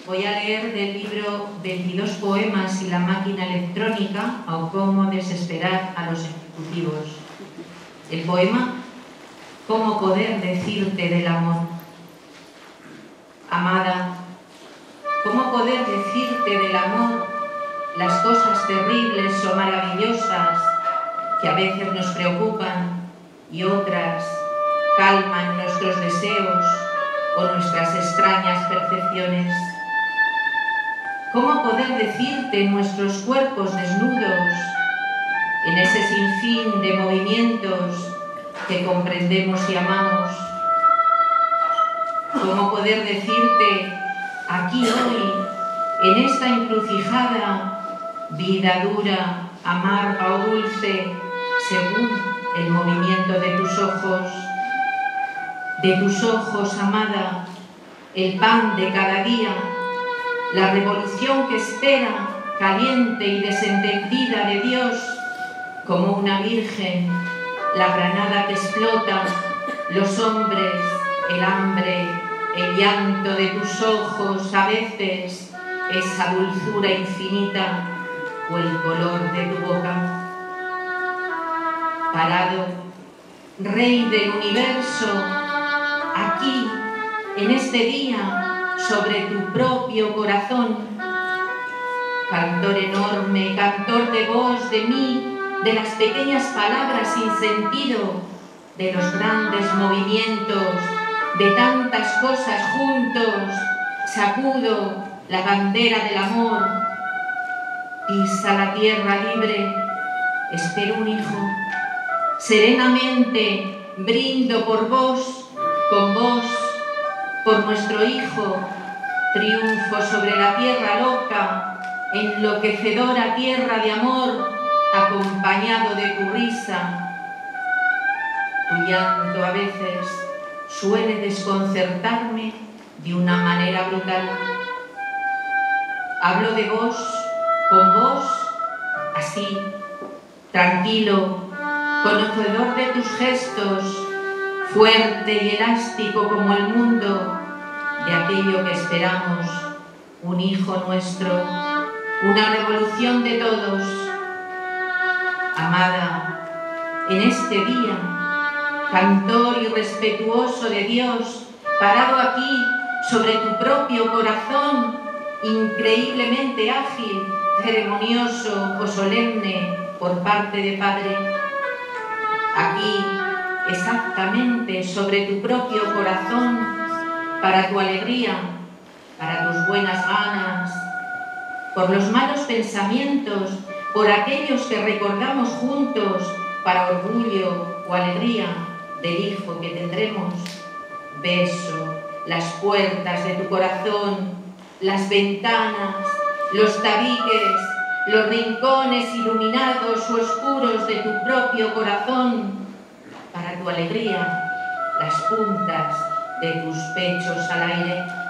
Voy a leer del libro 22 poemas y la máquina electrónica o cómo desesperar a los ejecutivos. El poema ¿Cómo poder decirte del amor? Amada, ¿cómo poder decirte del amor las cosas terribles o maravillosas que a veces nos preocupan y otras calman nuestros deseos o nuestras extrañas percepciones? ¿Cómo poder decirte nuestros cuerpos desnudos, en ese sinfín de movimientos que comprendemos y amamos? ¿Cómo poder decirte aquí hoy, en esta encrucijada, vida dura, amarga o dulce, según el movimiento de tus ojos? De tus ojos, amada, el pan de cada día, la revolución que espera, caliente y desentendida de Dios, como una virgen, la granada que explota, los hombres, el hambre, el llanto de tus ojos, a veces esa dulzura infinita o el color de tu boca. Parado, Rey del universo, aquí, en este día, sobre tu propio corazón, cantor enorme, cantor de voz de mí, de las pequeñas palabras sin sentido, de los grandes movimientos, de tantas cosas juntos, sacudo la bandera del amor, pisa la tierra libre, espero un hijo, serenamente brindo por vos, con vos, por nuestro hijo, triunfo sobre la tierra loca, enloquecedora tierra de amor, acompañado de tu risa. Tu llanto a veces suele desconcertarme de una manera brutal. Hablo de vos, con vos, así, tranquilo, conocedor de tus gestos, fuerte y elástico como el mundo, de aquello que esperamos, un hijo nuestro, una revolución de todos. Amada, en este día, cantor y respetuoso de Dios, parado aquí sobre tu propio corazón, increíblemente ágil, ceremonioso o solemne por parte de Padre, aquí, exactamente sobre tu propio corazón, para tu alegría, para tus buenas ganas, por los malos pensamientos, por aquellos que recordamos juntos, para orgullo o alegría del hijo que tendremos. Beso las puertas de tu corazón, las ventanas, los tabiques, los rincones iluminados o oscuros de tu propio corazón, para tu alegría, las puntas de tus pechos al aire.